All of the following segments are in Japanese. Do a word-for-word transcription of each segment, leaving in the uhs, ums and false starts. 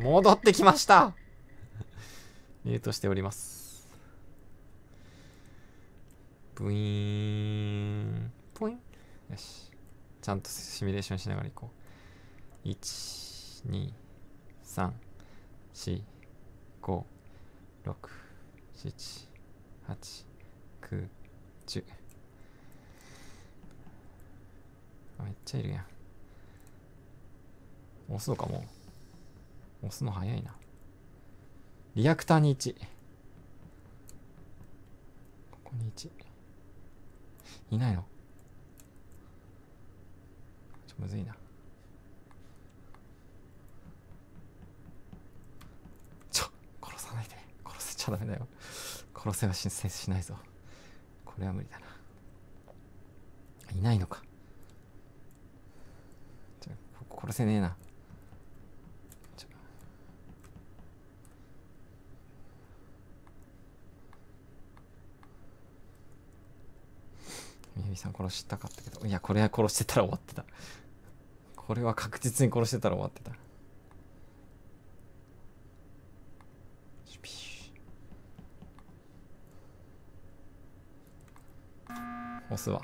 戻ってきました。ミュートしております。ブイーンポイン。よし、ちゃんとシミュレーションしながらいこう。いち、に、さん、よん、ご、ろく、なな、はち、きゅう、じゅう。めっちゃいるやん。押すのかもう。押すの早いな。リアクターにいち。ここにいち。いないの？ちょ、むずいな。ちょ、殺さないで。殺せちゃダメだよ。殺せはししないぞ。これは無理だな。いないのか。ちょ、殺せねえな。ちょ、みゆみさん殺したかったけど、いや、これは殺してたら終わってた。これは確実に殺してたら終わってた。押すわ。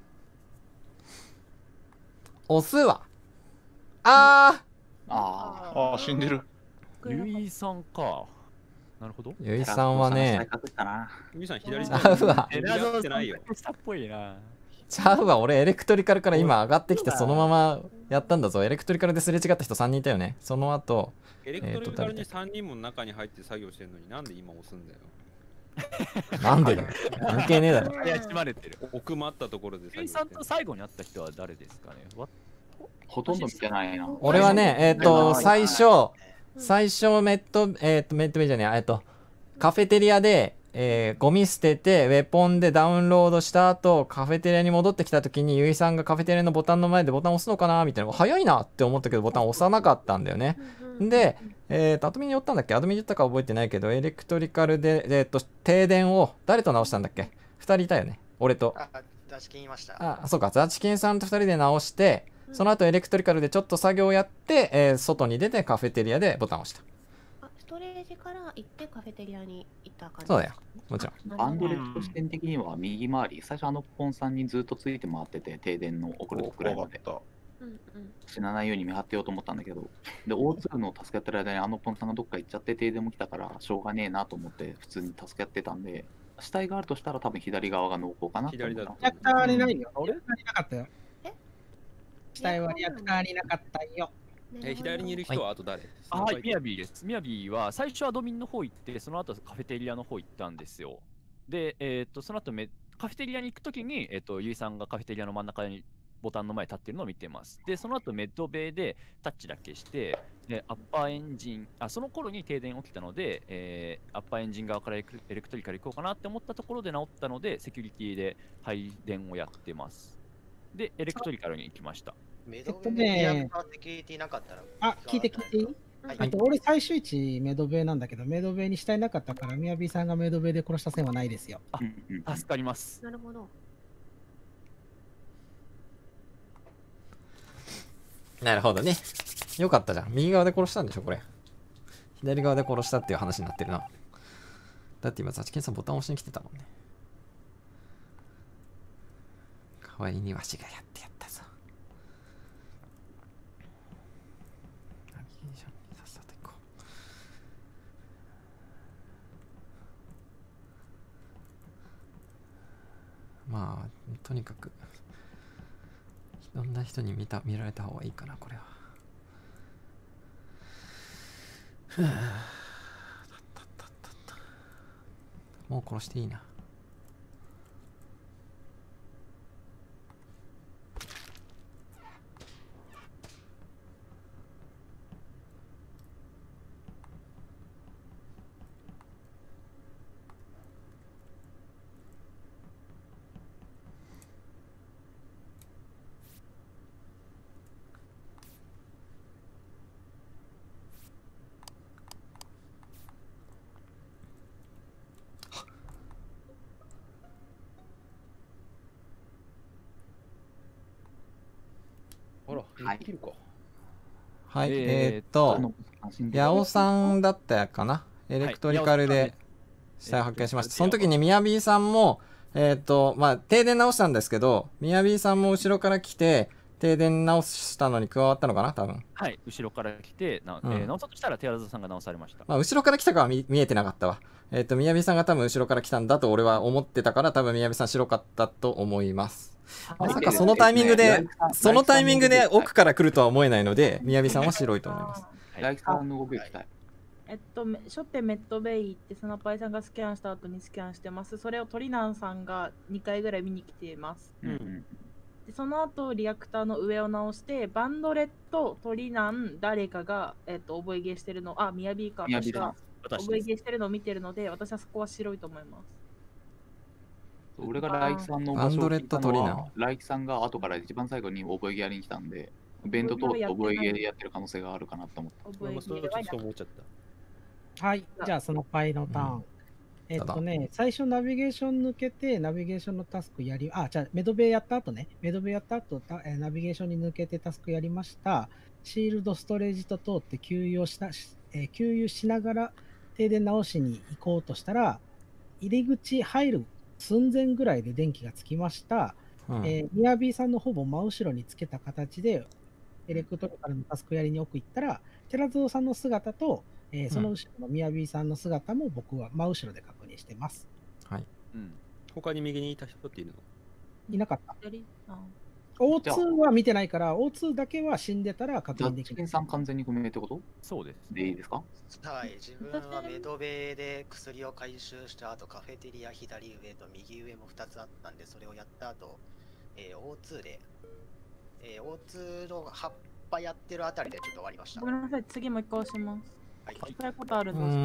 押すわ。あーあー、死んでる。 ゆいさんか。なるほど。 ゆいさんはね、 ゆいさん左ちゃうわ。 エラゾーさんっぽいな。 ちゃうわ、俺エレクトリカルから今上がってきてそのままやったんだぞ。エレクトリカルですれ違った人さんにんいたよね。その後、 エレクトリカルにさんにんも中に入って作業してるのになんで今押すんだよ。 なんでだよ。関係ねえだろ。 怪しまれてる。 奥まったところでゆいさんと最後に会った人は誰ですかね。 ほとんど見てないな。 俺はね、えっと、最初、最初メット、えっと、メットメじゃねえ、えっと、カフェテリアで、えー、ゴミ捨てて、ウェポンでダウンロードした後、カフェテリアに戻ってきた時に、ゆいさんがカフェテリアのボタンの前でボタン押すのかなみたいな。早いなって思ったけど、ボタン押さなかったんだよね。で、えーと、アドミに寄ったんだっけアドミに寄ったか覚えてないけど、エレクトリカルで、えーと、停電を、誰と直したんだっけふたりいたよね。俺と。 あ、ザチキンいました。 あ、そうか。ザチキンさんとふたりで直して、その後エレクトリカルでちょっと作業をやって、えー、外に出てカフェテリアでボタンを押した。 あ、ストレージから行ってカフェテリアに行った感じ。 そうだよ。もちろん。 アンドレット視点的には右回り、最初あのポンさんにずっとついて回ってて、停電の遅れくらいまで。死なないように見張ってようと思ったんだけど、で、オーツー の助け合ってる間にあのポンさんがどっか行っちゃって停電も来たから、しょうがねえなと思って普通に助け合ってたんで、死体があるとしたら多分左側が濃厚かなって思った。 リアクターにないよ。リアクターになかったよ。死体はリアクターになかったよ。 え、左にいる人はあと誰？ あ、はい、ミヤビーです。ミヤビーは最初アドミンの方行って、その後カフェテリアの方行ったんですよ。で、えっと、その後メカフェテリアに行くときに、えっと、ゆいさんがカフェテリアの真ん中にボタンの前に立ってるのを見てます。で、その後メッドベイでタッチだけして、で、アッパーエンジン、あ、その頃に停電起きたので、えー、アッパーエンジン側からエレクエレクトリカル行こうかなって思ったところで直ったので、セキュリティで配電をやってます。で、エレクトリカルに行きました。 メドベでリアクターセキュリティなかったら。 あ、聞いて聞いていい？あと俺最終位置メドベなんだけど、メドベに死体なかったから、ミヤビーさんがメドベで殺した線はないですよ。 あ、助かります。 なるほど。 なるほどね。よかったじゃん。右側で殺したんでしょ、これ。左側で殺したっていう話になってるな。だって今、ザチケンさんボタン押しに来てたもんね。代わりにわしがやってやったぞ。ナビゲーションにさっさと行こう。まあ、とにかく、いろんな人に見た見られた方がいいかな、これは。ふぅもう殺していいな。 あら、できるか。 はい、えー、っと、八尾さんだったかな、エレクトリカルで死体を発見しました。その時にみやびーさんも、えー、っと、まあ、停電直したんですけど、みやびーさんも後ろから来て、停電直したのに加わったのかな、多分。 はい、後ろから来て、なうんえー直そうとしたら手荒さんが直されました。 まあ、後ろから来たかは 見, 見えてなかったわ。えー、っと、みやびーさんが多分後ろから来たんだと俺は思ってたから、多分みやびーさん白かったと思います。まさかそのタイミングで、そのタイミングで奥から来るとは思えないので、みやびさんは白いと思います。 ライキさんの動きたい。 えっと、初手メットベイ行ってスナパイさんがスキャンした後にスキャンしてます。それをトリナンさんがにかいぐらい見に来ています。 うんうん、 でその後リアクターの上を直して、バンドレット、トリナン、誰かが、えっと、覚えゲーしてるの、あ、ミヤビーか、 私が覚えゲーしてるのを見てるので、私はそこは白いと思います。 俺がライキさんの場所を聞いたのは、ライキさんが後から一番最後に覚えゲーやりに来たんで、ベントと覚えゲーやってる可能性があるかなと思った。 覚えゲーはちょっと思っちゃった。 はい、じゃあそのパイのターン。うん、えっとね、最初ナビゲーション抜けて、ナビゲーションのタスクやり、あ、じゃあメドベやった後ね、メドベやった後、えー、ナビゲーションに抜けてタスクやりました。シールドストレージと通って給油をした、えー、給油しながら停電直しに行こうとしたら、入り口入る寸前ぐらいで電気がつきました。うん、えー、ミヤビーさんのほぼ真後ろにつけた形で、エレクトリカルのタスクやりに奥行ったら、寺蔵さんの姿と、えー、その後ろのみやびーさんの姿も僕は真後ろで確認してます。 はい。 うん。他に右にいた人っているの？ いなかった。オーツー は見てないから、オーツー だけは死んでたら確認できる。 ザッチンさん完全に不明ってこと？ そうです。 でいいですか？ はい、自分はメドベで薬を回収した後、カフェテリア左上と右上もふたつあったんで、それをやった後、えー、オーツー で、えー、オーツー の葉っぱやってるあたりでちょっと終わりました。 ごめんなさい、次もう一回押します。 はい。 そういうことあるんです。 うん。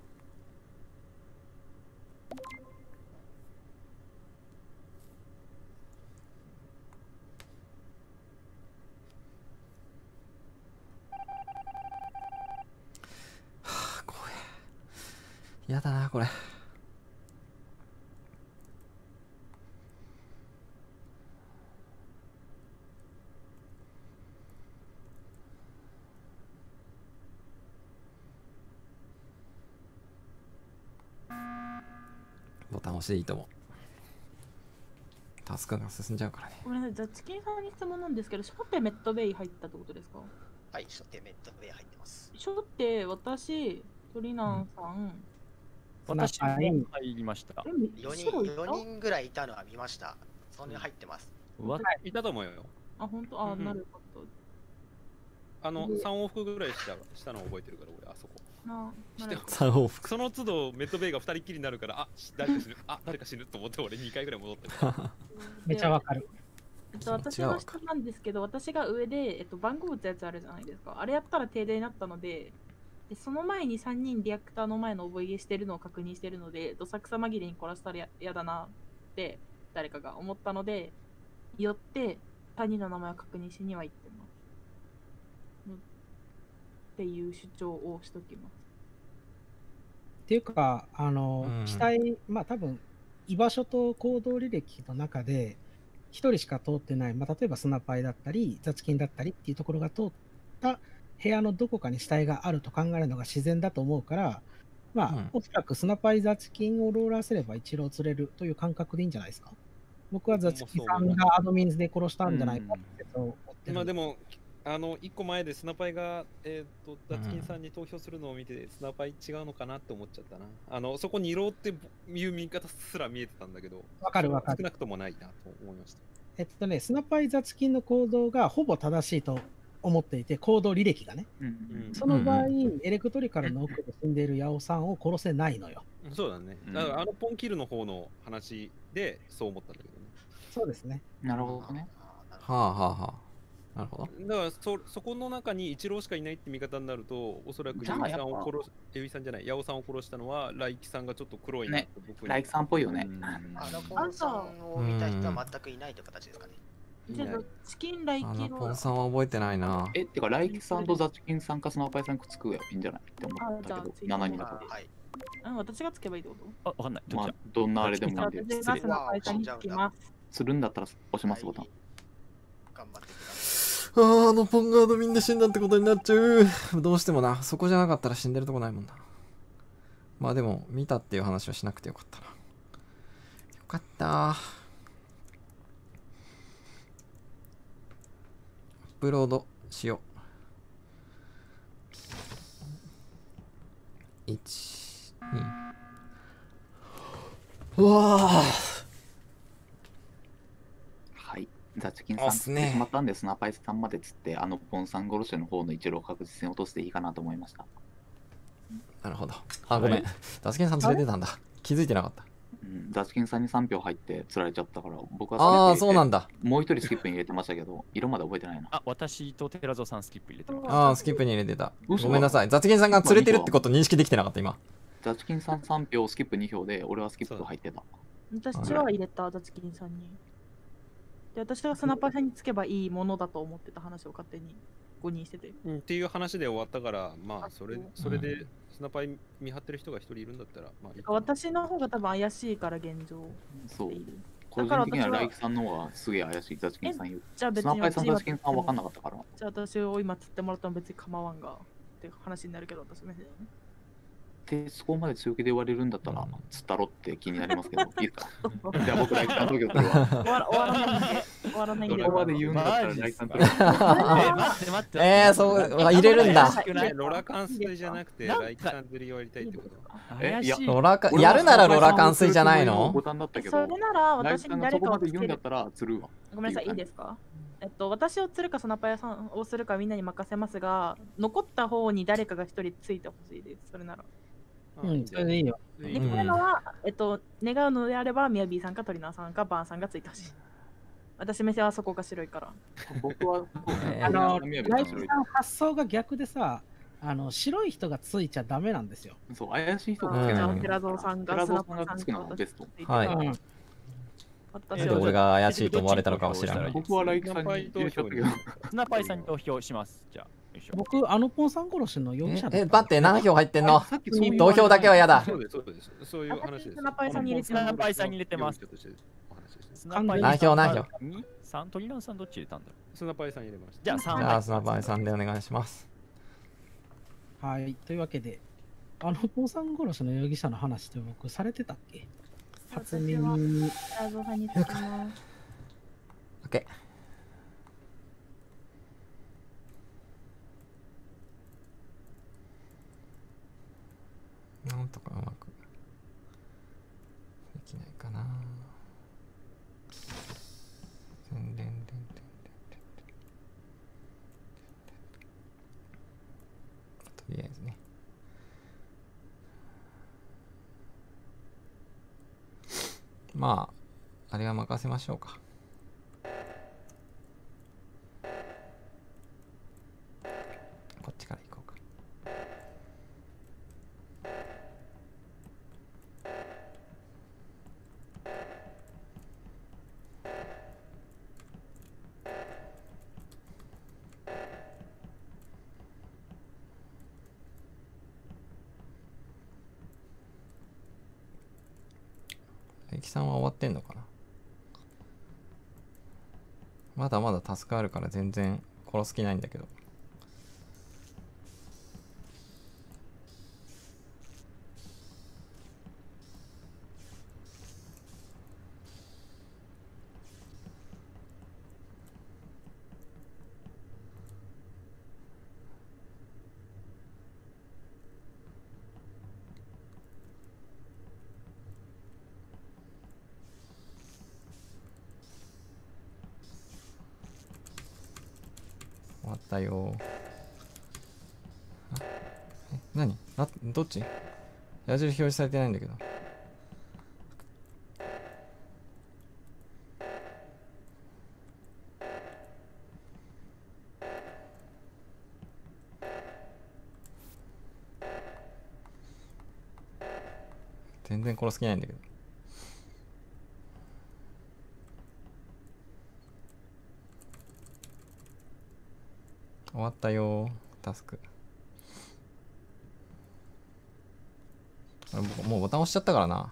はあ、怖い。やだな、これ。ボタン押していいと思う。タスクが進んじゃうからね。 ごめんなさい、ザッチキンさんに質問なんですけど、初手メットベイ入ったってことですか？ はい、初手メットベイ入ってます。 初手、私、トリナンさん、うん、 私も入りました。 よにん、よにんぐらいいたのは見ました。そんなに入ってます。 わいたと思うよ。 あ、本当、あ、うん、なるほど。 あの、さん往復ぐらいしたしたのを覚えてるから、俺、あそこ。 あさん往復。 その都度メットベイがふたりきりになるから、あ、誰か死ぬ、あ、誰か死ぬと思って俺にかいぐらい戻ってる。 めっちゃわかる。 えっと、私の下なんですけど、私が上で、えっと、番号打つやつあるじゃないですか。あれやったら停電になったので、でその前にさんにんリアクターの前の覚えゲーしてるのを確認してるので、どさくさ紛れに殺したら嫌だなって誰かが思ったので、よって他人の名前を確認しには行ってます。っていう主張をしときます。 っていうか、あの、 うん死体、まあ多分、居場所と行動履歴の中で、一人しか通ってない、まあ、例えばスナパイだったり、ザチキンだったりっていうところが通った部屋のどこかに死体があると考えるのが自然だと思うから、まあ、 うんおそらくスナパイ、ザチキンをローラーすれば一郎釣れるという感覚でいいんじゃないですか。僕はザチキンさんがアドミンズで殺したんじゃないかって思ってる。 まあでも、あのいっこまえでスナパイが、えー、とザチキンさんに投票するのを見て、スナパイ違うのかなって思っちゃったな。あのそこにいろっていう見方すら見えてたんだけど、 わかるわかる。 少なくともないなと思いました。 えっとね、スナパイ、ザチキンの行動がほぼ正しいと思っていて、行動履歴がね。 うんうん、 その場合、エレクトリカルの奥で死んでいるヤオさんを殺せないのよ。 そうだね。だからあのポンキルの方の話でそう思ったんだけどね。 そうですね。 なるほどね。 はあはあはあ。なるほど。 だからそそこの中に一郎しかいないって見方になると、おそらくユイさんを殺し、ユイさんじゃない、ヤオさんを殺したのはライキさんがちょっと黒いね。ライキさんっぽいよね。 あのポンさんを見た人は全くいないという形ですかね。 じゃあチキンライキの。 あのポンさんは覚えてないな。 え、ってかライキさんとザチキンさんかスナパイさんくっつくやいいんじゃないって思ったけど、ななにんだと。 はい。 あ、私がつけばいいってこと？ あ、わかんない。 まあ、どんなあれでもいいんで。 私がスナパイさんにつきます。 するんだったら押しますボタン。 頑張ってください。 あー、あのポンガードみんな死んだってことになっちゃう。どうしてもな、そこじゃなかったら死んでるとこないもんな。まあでも、見たっていう話はしなくてよかったな。よかったー。アップロードしよう。いち、に。うわー。 はい。ザチキンさん押すね釣ってしまったんで、スナパイさんまで釣って、あのポンさん殺しの方の一郎確実に落としていいかなと思いました。 なるほど。あ、ごめん。ダスケンさん連れてたんだ。気づいてなかった。 うん、ザチキンさんにさん票入って釣られちゃったから、僕はああ、 スキップ入れてそうなんだ。 もう一人スキップに入れてましたけど、色まで覚えてないな。 あ、私と寺蔵さんスキップ入れてます。 ああ、スキップに入れてた。 嘘ごめんなさい。雑言さんが連れてるってこと認識できてなかった、今。 ザチキンさんさん票、スキップに票で、俺はスキップ入ってた。 私は入れた、ザチキンさんに。で、私がスナパーさんにつけばいいものだと思ってた話を勝手に誤認してて。 うん、っていう話で終わったから、まあ、それそれでスナパイ見張ってる人が一人いるんだったら、まあいいかな。 私の方が多分怪しいから現状。 そう。個人的にはライキさんの方がすげえ怪しい、ザチキンさん言う。 じゃあ別にスナパイさん、ザチキンさん分かんなかったから。 じゃあ私を今釣ってもらったの別に構わんがって話になるけど、私の目でね。 で、そこまで強気で言われるんだったら、釣ったろって気になりますけど、いいですかじゃあ僕、ライキさんの時はこれは。 終わら終わらないんで、終わらないんで。 そこまで言うんだったら、ライキさんの時え、待って待って。 えー、そう、入れるんだ。 えロラ関水じゃなくて、ライキさん釣りをやりたいってことえ、いや、 ロラカ、やるならロラ冠水じゃないの？ ボタンだったけど、 それなら私に誰かをそこまでつける言うんだっ。たら釣るわ。 ごめんなさい、いいですか？えっと、私を釣るかスナパーさんをするかみんなに任せますが、残った方に誰かが一人ついてほしいです。それなら。 うん、それでいいよ。 できるのは、えっと、願うのであれば、ミヤビーさんかトリナーさんかバーンさんがついてほしい。私、目線はそこが白いから。 僕は、 あの、ライキさん発想が逆でさ、あの白い人がついちゃダメなんですよ。 そう、怪しい人あがつけないの。 じゃあ寺蔵さんが寺スナパーさん蔵さんがつくのがベスト。 はい。 うんなん私で俺が怪しいと思われたのかもしれない。 僕はライキさんに入れちゃったけど。 スナパイさんに投票します。じゃあ。よいしょ僕、あのポンさん殺しの容疑者だえ、え待って、何票入ってんの？ さっきそういう投票だけは嫌だ。 そうです、そうです。そういう話です。 スナパイさんに入れてスナパイさんに入れてます。スナパイ何票何票？ に さん? トリナーさんどっち入れたんだろう？ スナパイさん入れました。 じゃあさん。 じゃあ、スナパイさんでお願いします。 はい、というわけで、あのポンさん殺しの容疑者の話って僕されてたっけ？初耳。 寺蔵さんにつきます。 オッケー。なんとかうまくできないかな。でんでんでんでんでんでんとりあえずね。まあ、あれは任せましょうか。こっちから行こうか。エキさんは終わってんのかな。まだまだタスクあるから全然殺す気ないんだけど。終わったよ。あえ何などっち矢印表示されてないんだけど。全然殺す気ないんだけど。終わったよタスク。あれもうボタン押しちゃったからな。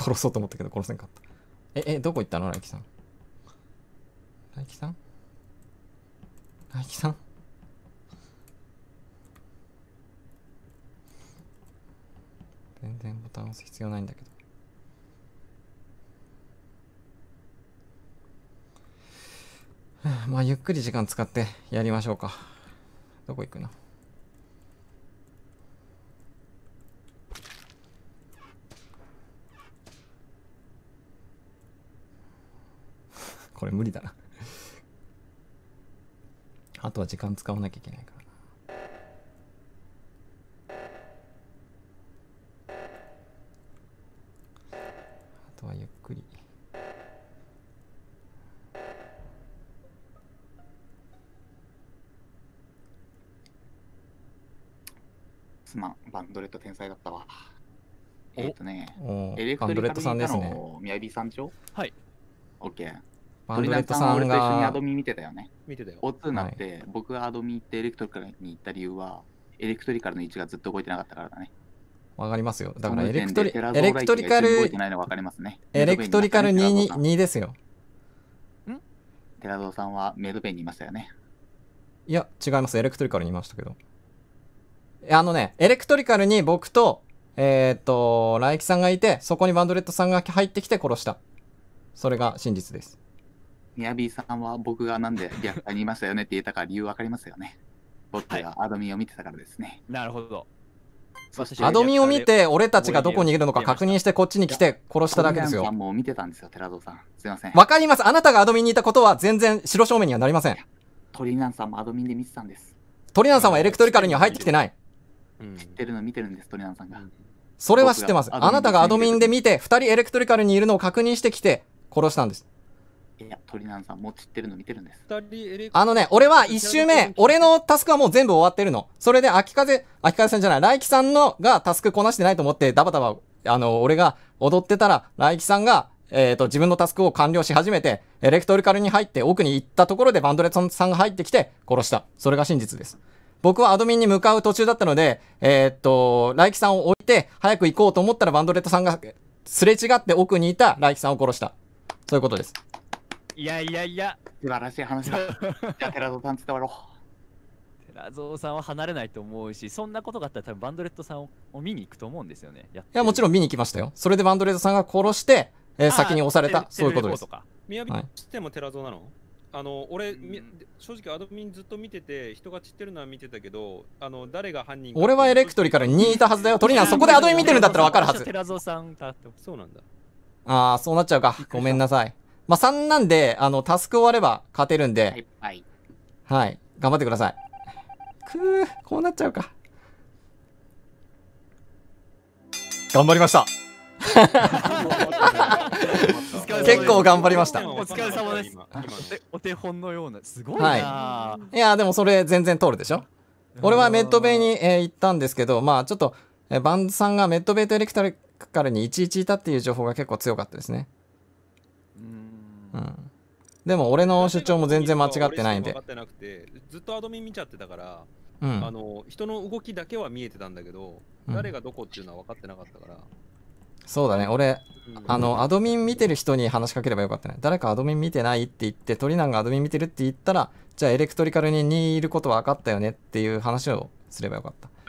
殺そうと思ったけど殺せんかった。え、え、どこ行ったのライキさん。ライキさんライキさん全然ボタン押す必要ないんだけど。まあゆっくり時間使ってやりましょうか。どこ行くの？これ無理だな。あとは時間使わなきゃいけないからな。あとはゆっくり。 すまん、バンドレット天才だったわ。えっとね、 おエレクトリカルにいたの宮城さんでしょ？ はい。 オッケー。 バンドレットさん俺と一緒にアがドミン見てたよね。 見てたよ。 オーツーになって、僕がアドミン行ってエレクトリカルに行った理由は、エレクトリカルの位置がずっと動いてなかったからだね。 わかりますよ。だからその時点エレクトリでテラゾエレクーライトがトリカル動いてないのがわかりますね。 エレクトリカルににメドベにいましたねにですよ。 テラゾーさんはメドベにいましたよね。 いや違います。エレクトリカルにいましたけど。あのね、エレクトリカルに僕とえー、っとライキさんがいて、そこにバンドレットさんが入ってきて殺した。それが真実です。 ミヤビーさんは僕がなんでリアクターにいましたよねって言ったか理由わかりますよね。僕がアドミンを見てたからですね。 なるほど。 そしてアドミンを見て俺たちがどこにいるのか確認してこっちに来て殺しただけですよトリナンさんも見てたんですよ、テラゾーさん。すいません。 わかります。あなたがアドミンにいたことは全然白正面にはなりません。 トリナンさんもアドミンで見てたんです。 トリナンさんはエレクトリカルには入ってきてない。 知ってるの見てるんです、トリナンさんが。 それは知ってます。あなたがアドミンで見てふたりエレクトリカルにいるのを確認してきて殺したんです。 いや、トリナンさんも知ってるの見てるんです。 あのね、俺はいち周目、俺のタスクはもう全部終わってるの。それで秋風、秋風さんじゃない、ライキさんのがタスクこなしてないと思ってダバダバ、あの、俺が踊ってたら、ライキさんが、えっと、自分のタスクを完了し始めて、エレクトリカルに入って奥に行ったところでバンドレットさんが入ってきて殺した。それが真実です。僕はアドミンに向かう途中だったので、えー、っと、ライキさんを置いて早く行こうと思ったらバンドレットさんがすれ違って奥にいたライキさんを殺した。そういうことです。 いやいやいや。 素晴らしい話だ。じゃあ、テラゾーさん伝わろう。 テラゾーさんは離れないと思うし、そんなことがあったら多分バンドレットさんを見に行くと思うんですよね。やいや、もちろん見に行きましたよ。それでバンドレットさんが殺して、えー、先に押された。そういうことです。 宮城知ってもテラゾーなの？あの俺、正直アドミンずっと見てて、人が散ってるのは見てたけど、あの誰が犯人か。 俺はエレクトリカルにいたはずだよ。トリナンそこでアドミン見てるんだったら分かるはず。 テラゾーさんだって。 そうなんだ。 ああ、そうなっちゃうか。ごめんなさい。まあさんなんで、あの、タスク終われば勝てるんで、 はいはい、 はい。頑張ってください。くー、こうなっちゃうか。頑張りました。結構頑張りました。 お疲れ様です。お手本のような、すごいな、 はい。いや、でもそれ全然通るでしょ。俺はメッドベイに、えー、行ったんですけど、まあちょっと、えー、バンドさんがメッドベイとエレクトリカルにいちいちいたっていう情報が結構強かったですね。うん。でも俺の主張も全然間違ってないんで。 ずっとアドミン見ちゃってたから、 うん、 あの人の動きだけは見えてたんだけど、うん、誰がどこっていうのは分かってなかったから。 そうだね、俺、うん、あのアドミン見てる人に話しかければよかったね。誰かアドミン見てないって言って、トリナンがアドミン見てるって言ったら、じゃあエレクトリカルににいることは分かったよねっていう話をすればよかった。